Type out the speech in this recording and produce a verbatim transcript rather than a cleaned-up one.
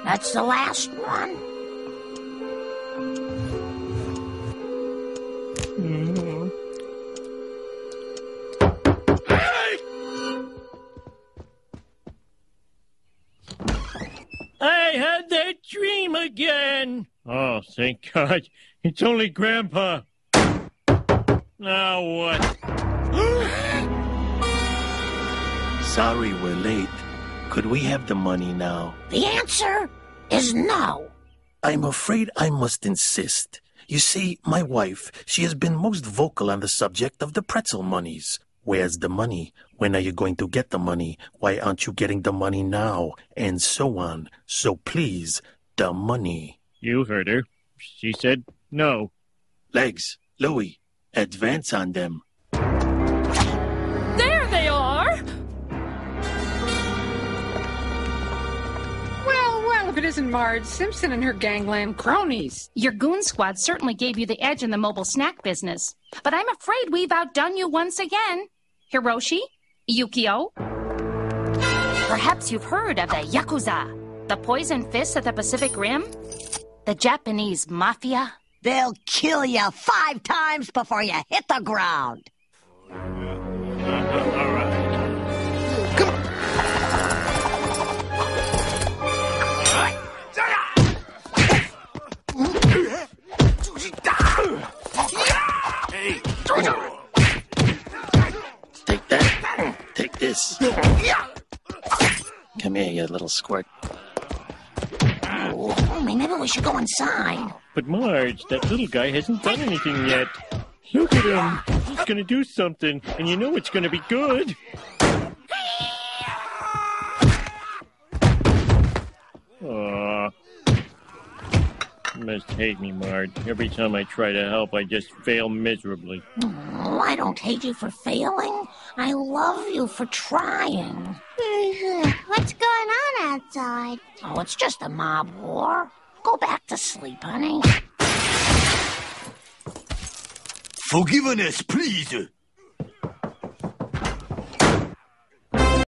That's the last one. Mm-hmm. I had that dream again. Oh, thank God. It's only Grandpa. Now what? Sorry we're late. Could we have the money now? The answer is no. I'm afraid I must insist. You see, my wife, she has been most vocal on the subject of the pretzel monies. Where's the money? When are you going to get the money? Why aren't you getting the money now? And so on. So please, the money. You heard her. She said no. Legs, Louie, advance on them. There they are! Well, well, if it isn't Marge Simpson and her gangland cronies. Your goon squad certainly gave you the edge in the mobile snack business. But I'm afraid we've outdone you once again. Hiroshi? Yukio? Perhaps you've heard of the Yakuza, the poison fists at the Pacific Rim? The Japanese mafia? They'll kill you five times before you hit the ground. All right. Hey. Take that. Take this. Come here, you little squirt. Oh, maybe we should go inside. But Marge, that little guy hasn't done anything yet. Look at him. He's gonna do something, and you know it's gonna be good. Aw. You must hate me, Marge. Every time I try to help, I just fail miserably. Oh, I don't hate you for failing. I love you for trying. What's going on outside? Oh, it's just a mob war. Go back to sleep, honey. Forgiveness, please.